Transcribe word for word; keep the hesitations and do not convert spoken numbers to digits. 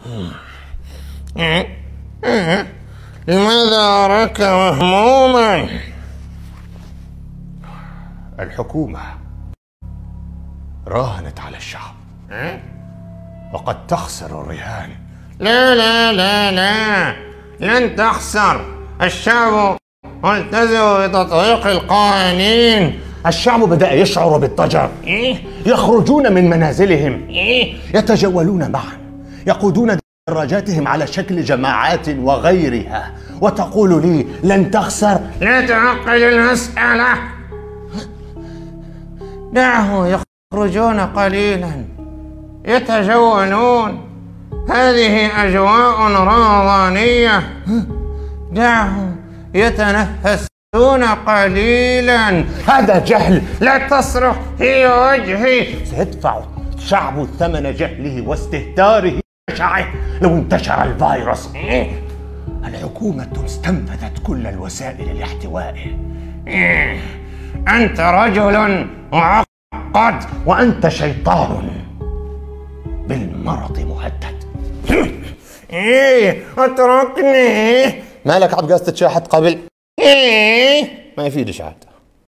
لماذا أراك مهموما؟ الحكومة راهنت على الشعب وقد تخسر الرهان. لا لا لا لا، لن تخسر. الشعب ملتزم بتطبيق القوانين. الشعب بدأ يشعر بالضجر. يخرجون من منازلهم، يتجولون معا، يقودون دراجاتهم على شكل جماعات وغيرها، وتقول لي لن تخسر. لا تعقد المسألة، دعه يخرجون قليلا يتجولون، هذه أجواء رمضانية. دعهم يتنفسون قليلا. هذا جهل، لا تصرخ في وجهي. سيدفع الشعب ثمن جهله واستهتاره بشعه لو انتشر الفيروس. الحكومة استنفذت كل الوسائل لاحتوائه. أنت رجل معقد وأنت شيطان بالمرض مهدد. ايه اتركني. مالك عبقاس تتشاحت قبل؟ ايه ما يفيدش عاد.